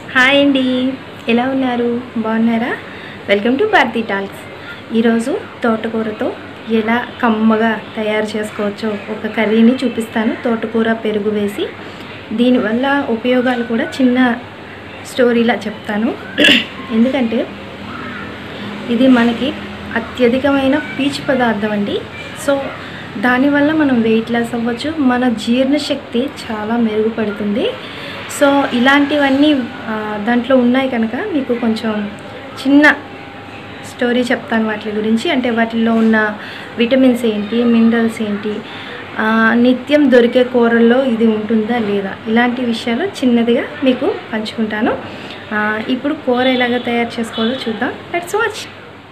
Hi అండి, ఎలా ఉన్నారు? బాగున్నారా? Welcome to Bharati talks. ఈరోజు తోటకూరతో ఎలా కమ్మగా తయారు చేసుకోవచ్చో ఒక కర్రీని చూపిస్తాను. తోటకూర పెరుగు వేసి దీనివల్ల ఉపయోగాలు కూడా చిన్న స్టోరీలా చెప్తాను. ఎందుకంటే ఇది మనకి అత్యధికమైన పీచు పదార్థం అండి. సో దానివల్ల మనం వెయిట్ లాస్ అవ్వచ్చు, మన జీర్ణశక్తి చాలా మెరుగుపడుతుంది. సో ఇలాంటివన్నీ దాంట్లో ఉన్నాయి కనుక మీకు కొంచెం చిన్న స్టోరీ చెప్తాను వాటి గురించి. అంటే వాటిల్లో ఉన్న విటమిన్స్ ఏంటి, మినరల్స్ ఏంటి, నిత్యం దొరికే కూరల్లో ఇది ఉంటుందా లేదా, ఇలాంటి విషయాలు చిన్నదిగా మీకు పంచుకుంటాను. ఇప్పుడు కూర ఎలాగ తయారు చేసుకోవాలో చూద్దాం. Let's watch.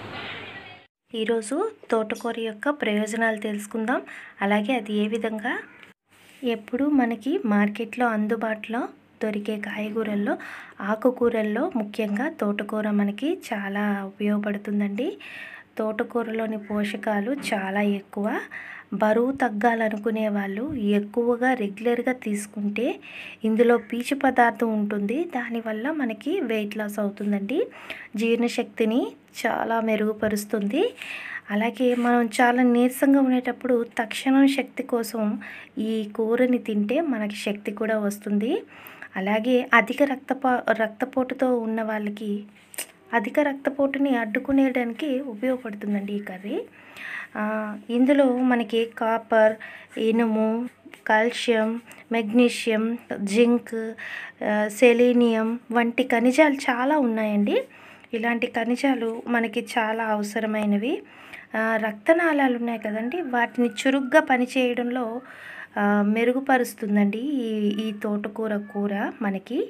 ఈరోజు తోటకూర యొక్క ప్రయోజనాలు తెలుసుకుందాం. అలాగే అది ఏ విధంగా ఎప్పుడు మనకి మార్కెట్లో అందుబాటులో దొరికే కాయగూరల్లో, ఆకుకూరల్లో ముఖ్యంగా తోటకూర మనకి చాలా ఉపయోగపడుతుందండి. తోటకూరలోని పోషకాలు చాలా ఎక్కువ. బరువు తగ్గాలనుకునే వాళ్ళు ఎక్కువగా రెగ్యులర్గా తీసుకుంటే ఇందులో పీచు పదార్థం ఉంటుంది. దానివల్ల మనకి వెయిట్ లాస్ అవుతుందండి. జీర్ణశక్తిని చాలా మెరుగుపరుస్తుంది. అలాగే మనం చాలా నీరసంగా ఉండేటప్పుడు తక్షణం శక్తి కోసం ఈ కూరని తింటే మనకి శక్తి కూడా వస్తుంది. అలాగే అధిక రక్తపోటుతో ఉన్న వాళ్ళకి అధిక రక్తపోటుని అడ్డుకునేయడానికి ఉపయోగపడుతుందండి ఈ కర్రీ. ఇందులో మనకి కాపర్, ఇనుము, కాల్షియం, మెగ్నీషియం, జింక్, సెలీనియం వంటి ఖనిజాలు చాలా ఉన్నాయండి. ఇలాంటి ఖనిజాలు మనకి చాలా అవసరమైనవి. రక్తనాళాలు ఉన్నాయి కదండి, వాటిని చురుగ్గా పనిచేయడంలో మెరుగుపరుస్తుందండి ఈ తోటకూర కూర మనకి.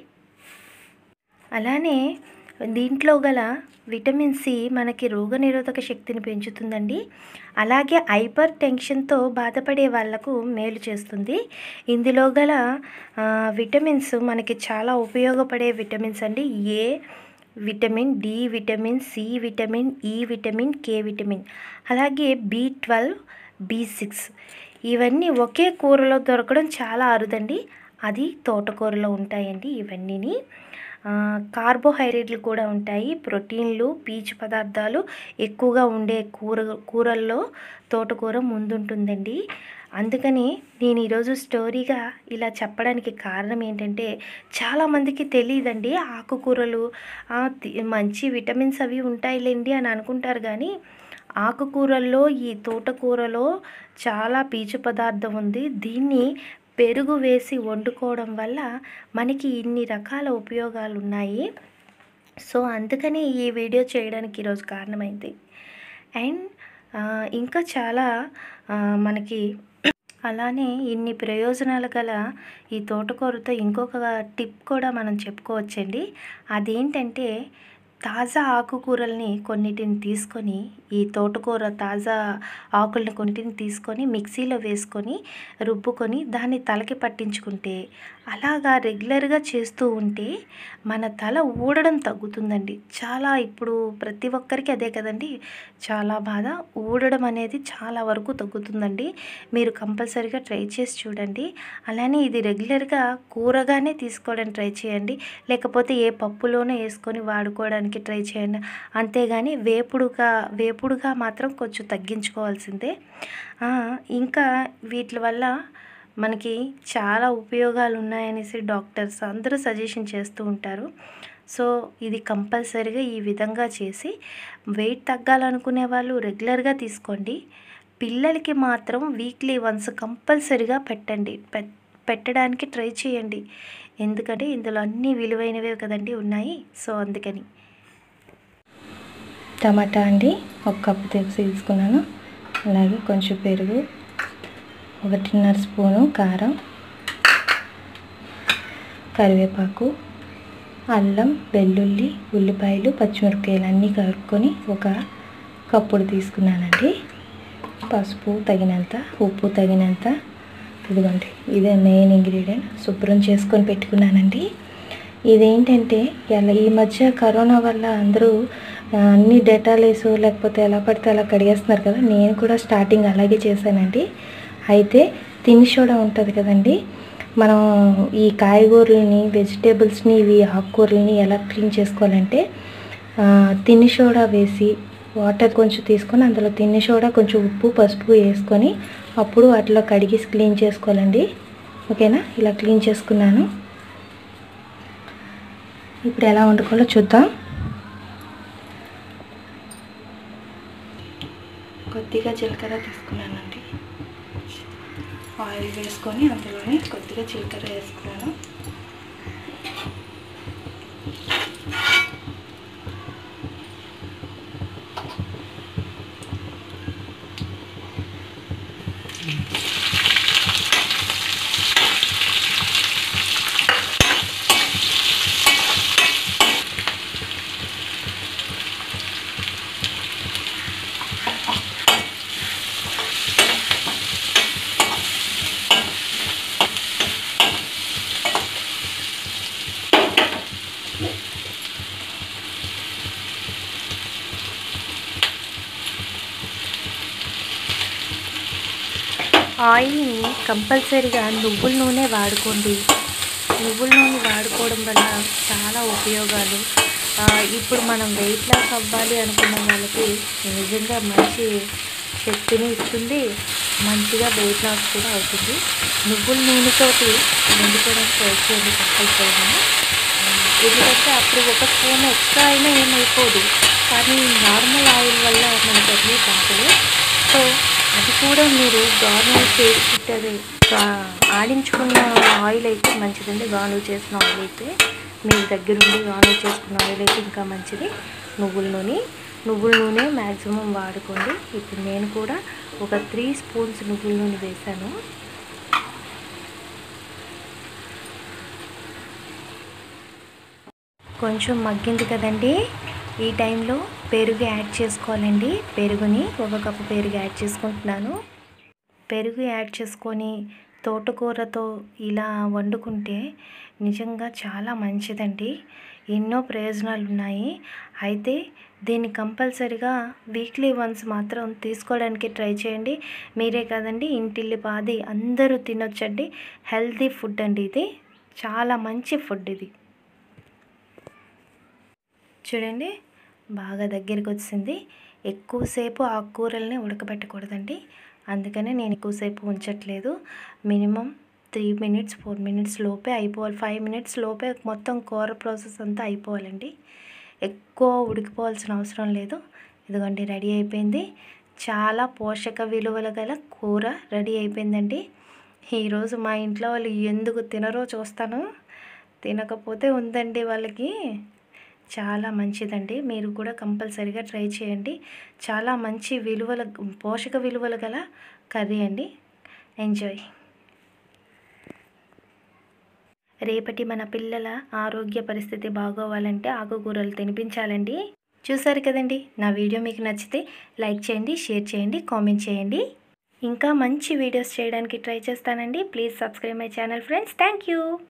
అలానే దీంట్లో గల విటమిన్ సి మనకి రోగనిరోధక శక్తిని పెంచుతుందండి. అలాగే హైపర్ టెన్షన్తో బాధపడే వాళ్లకు మేలు చేస్తుంది. ఇందులో గల విటమిన్స్ మనకి చాలా ఉపయోగపడే విటమిన్స్ అండి. A vitamin, D vitamin, C vitamin, E vitamin, K vitamin, అలాగే B12, B6 ఇవన్నీ ఒకే కూరలో దొరకడం చాలా అరుదండి. అది తోటకూరలో ఉంటాయండి. ఇవన్నీని కార్బోహైడ్రేట్లు కూడా ఉంటాయి. ప్రోటీన్లు, పీచు పదార్థాలు ఎక్కువగా ఉండే కూరల్లో తోటకూర ముందుంటుందండి. అందుకని నేను ఈరోజు స్టోరీగా ఇలా చెప్పడానికి కారణం ఏంటంటే, చాలామందికి తెలియదండి ఆకుకూరలు మంచి విటమిన్స్ అవి ఉంటాయిలేండి అని అనుకుంటారు. కానీ ఆకుకూరల్లో ఈ తోటకూరలో చాలా పీచు పదార్థం ఉంది. దీన్ని పెరుగు వేసి వండుకోవడం వల్ల మనకి ఇన్ని రకాల ఉపయోగాలు ఉన్నాయి. సో అందుకని ఈ వీడియో చేయడానికి ఈరోజు కారణమైంది. అండ్ ఇంకా చాలా మనకి అలానే ఇన్ని ప్రయోజనాలు గల ఈ తోటకూరతో ఇంకొక టిప్ కూడా మనం చెప్పుకోవచ్చండి. అదేంటంటే, తాజా ఆకుకూరల్ని కొన్నిటిని తీసుకొని, ఈ తోటకూర తాజా ఆకుల్ని కొన్నిటిని తీసుకొని మిక్సీలో వేసుకొని రుబ్బుకొని దాన్ని తలకి పట్టించుకుంటే, అలాగా రెగ్యులర్గా చేస్తూ ఉంటే మన తల ఊడడం తగ్గుతుందండి. చాలా ఇప్పుడు ప్రతి ఒక్కరికి అదే కదండి, చాలా బాధ. ఊడడం అనేది చాలా వరకు తగ్గుతుందండి. మీరు కంపల్సరీగా ట్రై చేసి చూడండి. అలానే ఇది రెగ్యులర్గా కూరగానే తీసుకోవడానికి ట్రై చేయండి. లేకపోతే ఏ పప్పులోనే వేసుకొని వాడుకోవడానికి ట్రై చేయండి. అంతేగాని వేపుడుగా మాత్రం కొంచెం తగ్గించుకోవాల్సిందే. ఇంకా వీటి వల్ల మనకి చాలా ఉపయోగాలు ఉన్నాయనేసి డాక్టర్స్ అందరూ సజెషన్ చేస్తూ ఉంటారు. సో ఇది కంపల్సరీగా ఈ విధంగా చేసి వెయిట్ తగ్గాలనుకునే వాళ్ళు రెగ్యులర్గా తీసుకోండి. పిల్లలకి మాత్రం వీక్లీ వన్స్ కంపల్సరీగా పెట్టడానికి ట్రై చేయండి. ఎందుకంటే ఇందులో అన్ని విలువైనవే కదండి ఉన్నాయి. సో అందుకని టమాటా అండి 1 కప్పు తీసుకున్నాను. అలాగే కొంచెం పెరుగు, 1.5 స్పూను కారం, కరివేపాకు, అల్లం, వెల్లుల్లి, ఉల్లిపాయలు, పచ్చిమిరపకాయలు అన్నీ కలుపుకొని 1 కప్పుడు తీసుకున్నానండి. పసుపు తగినంత, ఉప్పు తగినంత. ఇదిగోండి, ఇదే మెయిన్ ఇంగ్రీడియంట్. శుభ్రం చేసుకొని పెట్టుకున్నానండి. ఇదేంటంటే ఈ మధ్య కరోనా వల్ల అందరూ అన్ని డెటాల్ వేసి లేకపోతే ఎలా పడితే అలా కడిగేస్తున్నారు కదా. నేను కూడా స్టార్టింగ్ అలాగే చేశానండి. అయితే తిని సోడా ఉంటుంది కదండి, మనం ఈ కాయగూరలని, వెజిటేబుల్స్ని, ఇవి ఆకుకూరలని ఎలా క్లీన్ చేసుకోవాలంటే తిన్ని సోడా వేసి వాటర్ కొంచెం తీసుకొని అందులో తిన్ని సోడా, కొంచెం ఉప్పు, పసుపు వేసుకొని అప్పుడు వాటిలో కడిగి క్లీన్ చేసుకోవాలండి. ఓకేనా? ఇలా క్లీన్ చేసుకున్నాను. ఇప్పుడు ఎలా వండుకోవాలో చూద్దాం. కొద్దిగా జీలకర్ర తీసుకున్నానండి. ఆయిల్ వేసుకొని అందులోనే కొద్దిగా జీలకర్ర వేసుకున్నాను. ఆయిల్ని కంపల్సరీగా నువ్వుల నూనె వాడుకోండి. నువ్వుల నూనె వాడుకోవడం వల్ల చాలా ఉపయోగాలు. ఇప్పుడు మనం వెయిట్ లాస్ అవ్వాలి అనుకున్న వాళ్ళకి నిజంగా మంచి శక్తిని ఇస్తుంది, మంచిగా వెయిట్ లాస్ కూడా అవుతుంది. నువ్వుల నూనెతోటి వండుకోవడానికి ట్రై చేయండి కంపల్సరీగా. ఎందుకంటే అప్పుడు ఒక స్పూన్ ఎక్స్ట్రా అయినా ఏమైపోదు, కానీ నార్మల్ ఆయిల్ వల్ల మనకు అన్నీ కాదు. సో అది కూడా మీరు గార్నిష్ చేసుకుంటే ఆడించుకున్న ఆయిల్ అయితే మంచిదండి. గార్నిష్ చేసిన ఆయిల్ అయితే మీ దగ్గరుండి గార్నిష్ చేసుకున్న ఆయిల్ అయితే ఇంకా మంచిది. నువ్వుల నూనె మ్యాక్సిమం వాడుకోండి. ఇప్పుడు నేను కూడా ఒక 3 స్పూన్స్ నువ్వుల నూనె వేసాను. కొంచెం మగ్గింది కదండి. ఈ టైంలో పెరుగు యాడ్ చేసుకోవాలండి. పెరుగుని 1 కప్పు పెరుగు యాడ్ చేసుకుంటున్నాను. పెరుగు యాడ్ చేసుకొని తోటకూరతో ఇలా వండుకుంటే నిజంగా చాలా మంచిదండి. ఎన్నో ప్రయోజనాలు ఉన్నాయి. అయితే దీన్ని కంపల్సరిగా వీక్లీ వన్స్ మాత్రం తీసుకోవడానికి ట్రై చేయండి. మీరే కాదండి, ఇంటిల్లిపాది అందరూ తినొచ్చండి. హెల్తీ ఫుడ్ అండి ఇది. చాలా మంచి ఫుడ్ ఇది. చూడండి, బాగా దగ్గరికి వచ్చింది. ఎక్కువసేపు ఆకుకూరల్ని ఉడకబెట్టకూడదండి, అందుకనే నేను ఎక్కువసేపు ఉంచట్లేదు. మినిమం 3 మినిట్స్ 4 మినిట్స్ లోపే అయిపోవాలి. 5 మినిట్స్ లోపే మొత్తం కూర ప్రాసెస్ అంతా అయిపోవాలండి. ఎక్కువ ఉడికిపోవాల్సిన అవసరం లేదు. ఇదిగోండి, రెడీ అయిపోయింది. చాలా పోషక విలువలు గల కూర రెడీ అయిపోయిందండి. ఈరోజు మా ఇంట్లో వాళ్ళు ఎందుకు తినరో చూస్తాను. తినకపోతే ఉందండి వాళ్ళకి. చాలా మంచిదండి. మీరు కూడా కంపల్సరీగా ట్రై చేయండి. చాలా మంచి పోషక విలువలు గల కర్రీ అండి. ఎంజాయ్. రేపటి మన పిల్లల ఆరోగ్య పరిస్థితి బాగోవాలంటే ఆకుకూరలు తినిపించాలండి. చూసారు కదండి, నా వీడియో మీకు నచ్చితే లైక్ చేయండి, షేర్ చేయండి, కామెంట్ చేయండి. ఇంకా మంచి వీడియోస్ చేయడానికి ట్రై చేస్తానండి. Please subscribe my channel friends. Thank you.